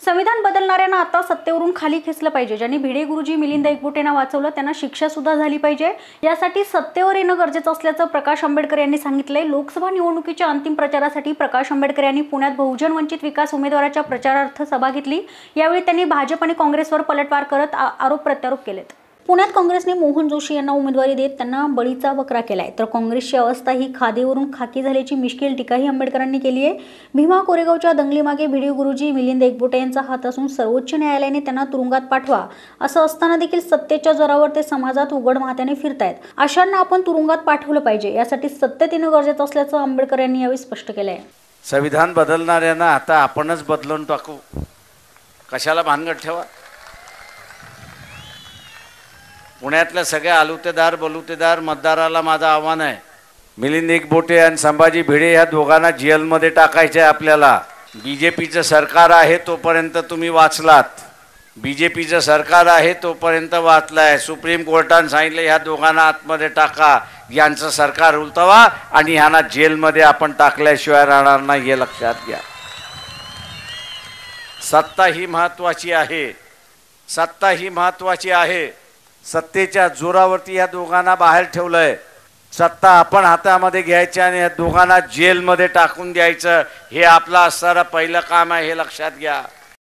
संविधान बदलणाऱ्यांना आता सत्तेवरून खाली खेचलं पाहिजे। ज्यांनी भिडे गुरुजी मिलिंद एकबोटेंना वाचवलं त्यांना शिक्षा सुद्धा झाली पाहिजे। यासाठी सत्तेवर येणं गरजेचं असल्याचं प्रकाश आंबेडकर यांनी सांगितलंय। लोकसभा निवडणुकीच्या अंतिम प्रचारासाठी प्रकाश आंबेडकर यांनी पुण्यात बहुजन वंचित विकास उमेदवाराच्या प्रचारार्थ सभा घेतली। यावेळी त्यांनी भाजप आणि काँग्रेसवर पलटवार करत आरोप प्रत्यारोप केलेत। पुण्यात काँग्रेसने मोहन जोशी यांना उमेदवारी देत त्यांना बळीचा बकरा केलाय, तर काँग्रेसची अवस्था ही खादीवरून खाकी झाल्याची मिश्किल टीकाही आंबेडकरांनी केली आहे। भीमा कोरेगावच्या दंगलीमागे भिडे गुरुजी मिलिंद एकबोटे यांचा हात असून सर्वोच्च न्यायालयाने त्यांना तुरुंगात पाठवा असं असताना देखील सत्तेच्या जोरावर ते समाजात उघड माथ्याने फिरतायत। अशांना आपण तुरुंगात पाठवलं पाहिजे, यासाठी सत्तेत येणं गरजेचं असल्याचं आंबेडकर यांनी यावेळी स्पष्ट केलंय। संविधान बदलणाऱ्यांना आता आपणच बदलून टाकू, कशाला भानगड ठेवा। पुण्यातल्या सगळ्या आलुतेदार बलुतेदार मतदाराला माझं आव्हान आहे, मिलिंद एकबोटे आणि संभाजी भिडे ह्या दोघांना जेलमध्ये टाकायचे आहे आपल्याला। बीजेपीचं सरकार आहे तोपर्यंत तुम्ही वाचलात, बीजेपीचं सरकार आहे तोपर्यंत वाचलाय। सुप्रीम कोर्टाने सांगितलं ह्या दोघांना आतमध्ये टाका, यांचं सरकार उलटवा आणि ह्यांना जेलमध्ये आपण टाकल्याशिवाय राहणार नाही, हे लक्षात घ्या। सत्ता ही महत्त्वाची आहे, सत्ता ही महत्त्वाची आहे। सत्तेच्या जोरावरती या दोघांना बाहेर ठेवलंय। सत्ता आपण हातामध्ये घ्यायची आणि या दोघांना जेलमध्ये टाकून द्यायचं, हे आपलं असणारं पहिलं काम आहे, हे लक्षात घ्या।